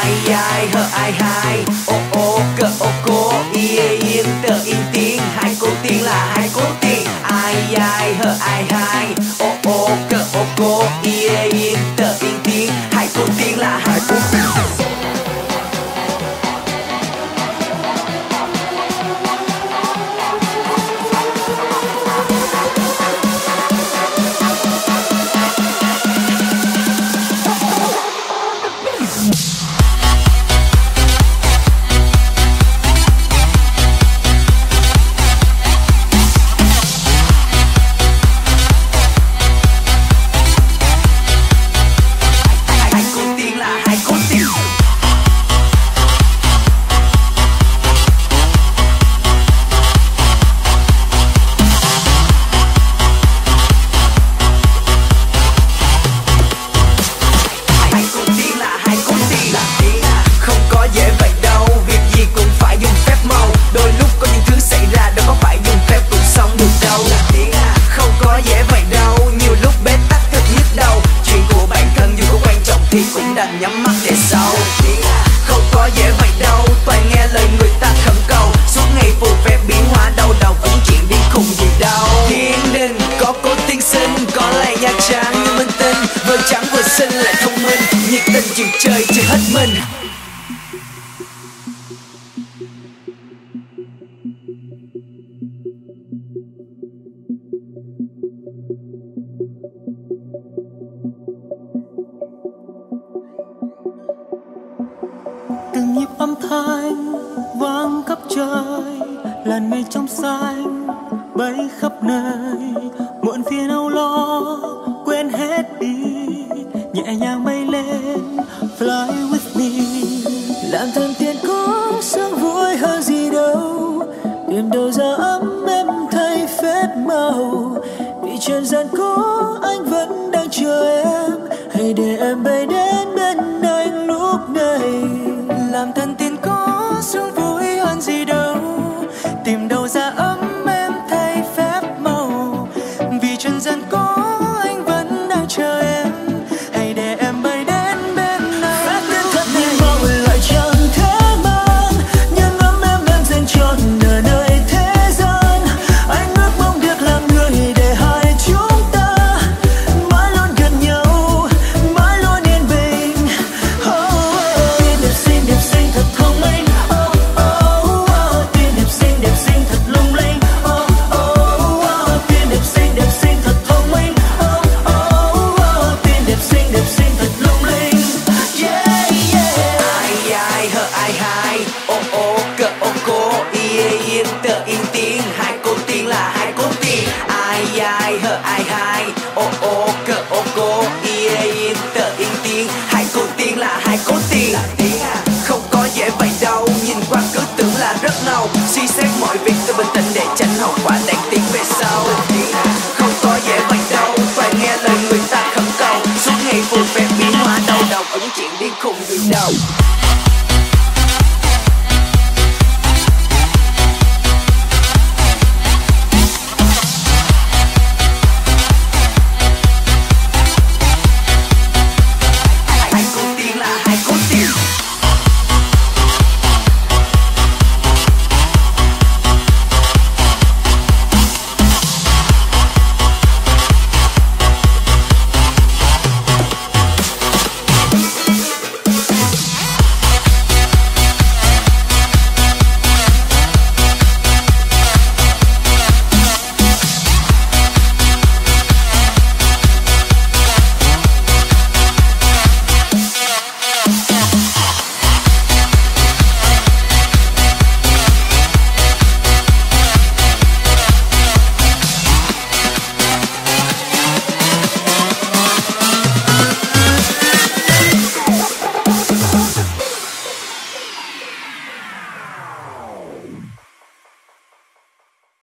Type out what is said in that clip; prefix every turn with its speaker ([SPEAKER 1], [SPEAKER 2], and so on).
[SPEAKER 1] ai ai hơ ai hai, ô ô cơ ô cô, yên tờ yên tiếng, hai cô tiên là hai cô tiên. Ai ai hơ ai hai, ô ô cơ ô cô, yên tờ yên tiếng, hai cô tiên là hai cô tiên. Thì cũng đành nhắm mắt để sau. Không có dễ vậy đâu, toàn nghe lời người ta khẩn cầu. Suốt ngày phù phép biến hóa đau đầu, ẩn chuyện điên khùng gì đâu. Thiên đình có cô tiên sinh, có lại Nha Trang như minh tinh. Vừa trắng vừa xinh lại thông minh, nhiệt tình chịu chơi chơi hết mình.
[SPEAKER 2] Từng nhịp âm thanh vang khắp trời, làn mây trong xanh bay khắp nơi. Muộn phiền âu lo quên hết đi, nhẹ nhàng bay lên fly with me. Làm thần tiên có sướng vui hơn gì đâu, tìm đâu ra ấm em thay phép màu. Vì trần gian có anh vẫn đang chờ em, hãy để em bay đến bên anh lúc này. Làm thần tiên có sướng vui hơn gì đâu, tìm đâu ra ấm em thay phép màu. Vì trần gian có anh vẫn đang chờ em, hãy để em bay đến bên anh. Phép đến thật nhưng mong lại chẳng thể mang, nhưng ấm em đang dành trọn nửa nơi thế gian. Anh ước mong được làm người để hai chúng ta mãi luôn gần nhau, mãi luôn yên bình. Tiên đẹp xinh thật thông minh, tiên đẹp xinh thật lung linh. Tiên đẹp xinh thật thông minh, tiên đẹp xinh thật lung linh. Yeah, yeah.
[SPEAKER 1] Ai ai hơ ai hai, ô ô cơ ô cô, yên tờ yên tiếng, hai cô tiên là hai cô tiên. Ai ai hơ ai hai, ô ô cơ ô cô, yên tờ yên tiếng, hai cô tiên là hai cô tiên. Không có dễ vậy đâu, nhìn qua cứ tưởng là rất ngầu. Suy xét mọi việc tôi bình tĩnh để tránh hậu quả đáng tiếc về sau. Không có dễ vậy đâu, phải nghe lời người ta khẩn cầu. Suốt ngày phù phép biến hóa đau đầu, ẩn chuyện điên khùng gì đâu.